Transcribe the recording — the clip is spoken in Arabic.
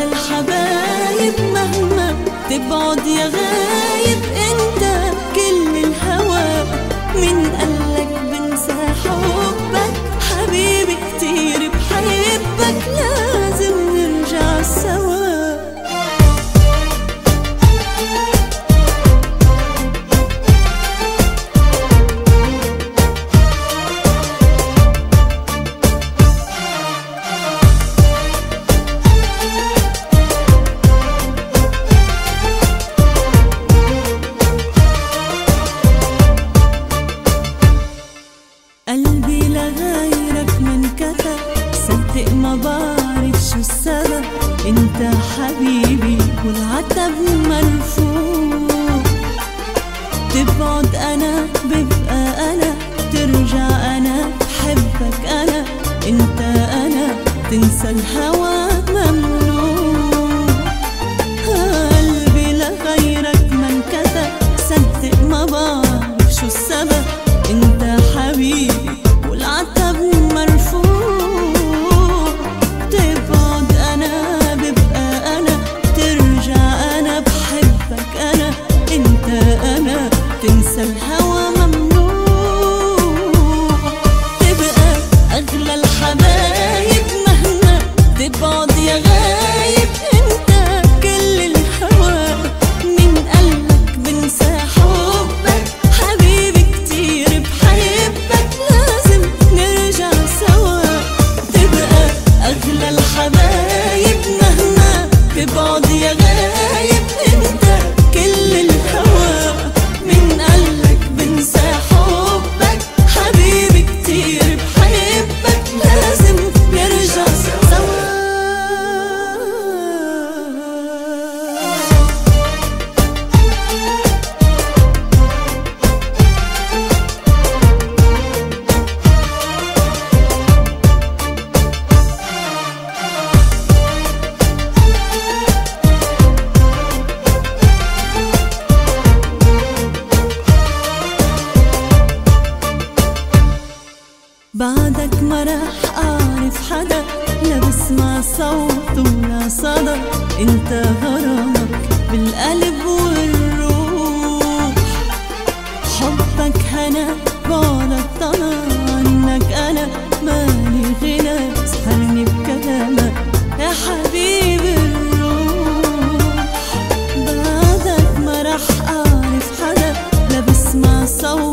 أغلى الحبايب مهما تبعد يا غايب، انت كل الهوى. من قالك بنسى حبك حبيبي كتير بحبك، لازم نرجع سوا. قلبي لغيرك من كتب، صدق ما بعرف شو السبب. انت حبيبي والعتب مرفوع، تبعد انا ببقى انا، ترجع انا بحبك انا. انت انا تنسى الهوى ممنوع. قلبي لغيرك من كتب، صدق ما بعرف شو السبب. انت حبيبي والعتب مرفوع، تبعد انا ببقى انا، ترجع انا بحبك انا. انت انا تنسى الهوى ممنوع. تبقى اغلى الحبايب مهما تبعد يا غايب، انت كل الهوى. من قلبك بنسى حبك حبيبي كتير بحبك، لازم نرجع سوا. تبقى أغلى الحبايب مهما تبعد يا غايب، انت كل الهوى. من قالك بنسى حبك حبيبي كتير بحبك، لازم نرجع سوا. بعدك ما راح أعرف حدا، لا بسمع صوت ولا صدى. انت غرامك بالقلب والروح، حبك هنا بعدك طلع عنك أنا. مالي غنى سحرني بكلامك يا حبيبي الروح. بعدك ما راح أعرف حدا، لا بسمع صوت